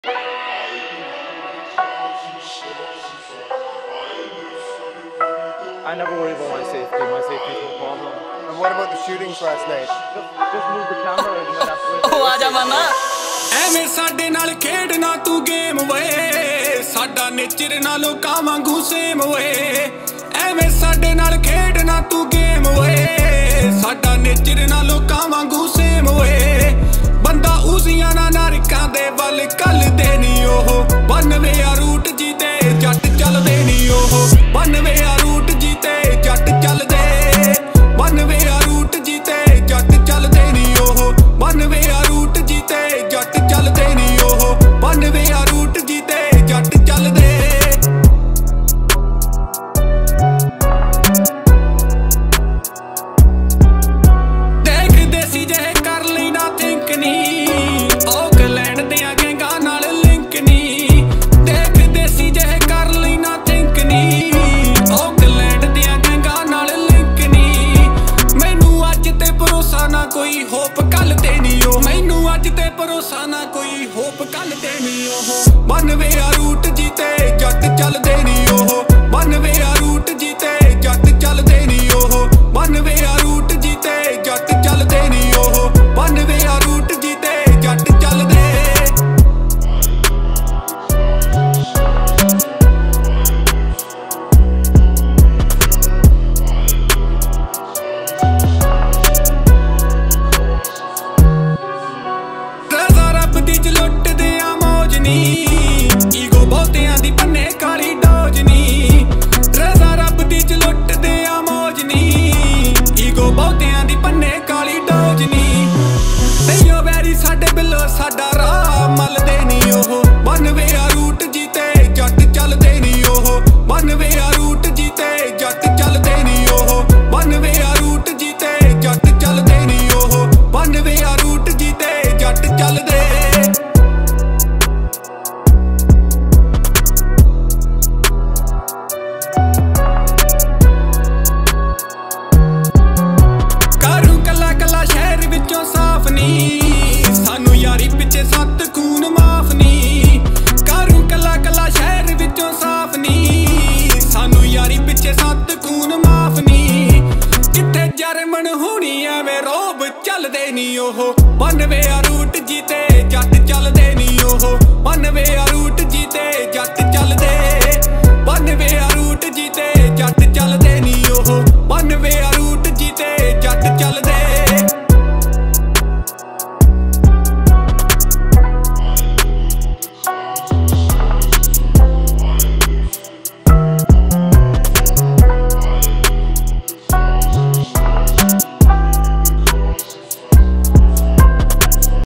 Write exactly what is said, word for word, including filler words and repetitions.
I never worry about my safety. My safety is no problem. And what about the shootings last night? Just, just move the camera and then after. Oh, Jarman. ਐਵੇਂ ਸਾਡੇ ਨਾਲ ਖੇਡਣਾ ਤੂੰ game ਵੇ ਸਾਡਾ nature ਨਾ ਲੋਕਾਂ ਵਾਂਗੂ same ਵੇ ਐਵੇਂ ਸਾਡੇ ਨਾਲ ਖੇਡਣਾ ਤੂੰ ਗੇਮ ਵੇ ਸਾਡਾ ਨੇਚਰ ਨਾ ਲੋਕਾਂ ਵਾਂਗੂ ਸੇਮ ਵੇ ਬੰਦਾ ਉਸੀਆਂ ਨਾ ਨਰਕਾਂ ਦੇ ਵੱਲ ਕੱਲਦੇ ਨਹੀਂ ਉਹ ਬੰਨਵੇ ਆ ਰੂਟ ਜੀ ਤੇ ਜੱਟ ਚੱਲਦੇ ਨਹੀਂ ਉਹ ਬੰਨਵੇ ਆ